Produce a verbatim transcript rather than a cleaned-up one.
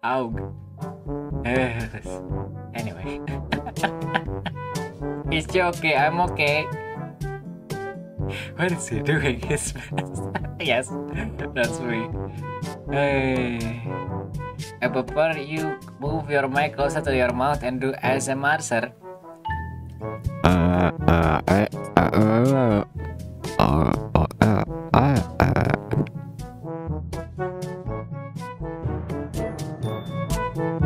Aug. Anyway. It's okay, I'm okay. What is he doing? His best. Yes, that's me. Hey. I prefer you move your mic closer to your mouth and do A S M R, sir. Uh, uh, I, uh, uh, uh, uh, uh, uh, uh.